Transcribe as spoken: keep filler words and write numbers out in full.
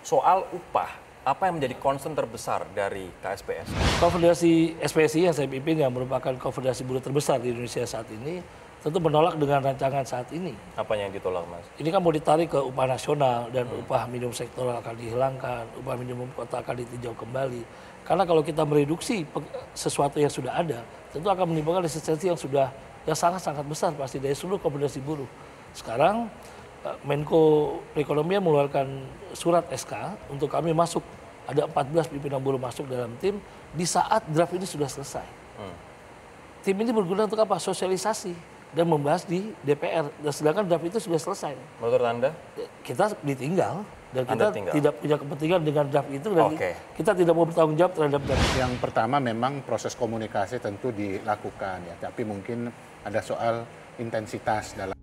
soal upah, apa yang menjadi concern terbesar dari K S P S? Konfederasi S P S I yang saya pimpin yang merupakan konfederasi buruh terbesar di Indonesia saat ini tentu menolak dengan rancangan saat ini. Apa yang ditolak, Mas? Ini kan mau ditarik ke upah nasional dan hmm. upah minimum sektoral akan dihilangkan, upah minimum kota akan ditinjau kembali. Karena kalau kita mereduksi sesuatu yang sudah ada, tentu akan menimbulkan resistensi yang sudah yang sangat-sangat besar pasti dari seluruh konfederasi buruh. Sekarang Menko Perekonomian mengeluarkan surat S K untuk kami masuk, ada empat belas pimpinan buruh masuk dalam tim di saat draft ini sudah selesai. Hmm. Tim ini berguna untuk apa? Sosialisasi dan membahas di D P R. Dan sedangkan draft itu sudah selesai. Menurut Anda? Kita ditinggal dan kita tinggal. tidak punya kepentingan dengan draft itu dan okay. kita tidak mau bertanggung jawab terhadap draft. Yang pertama memang proses komunikasi tentu dilakukan ya, tapi mungkin ada soal intensitas dalam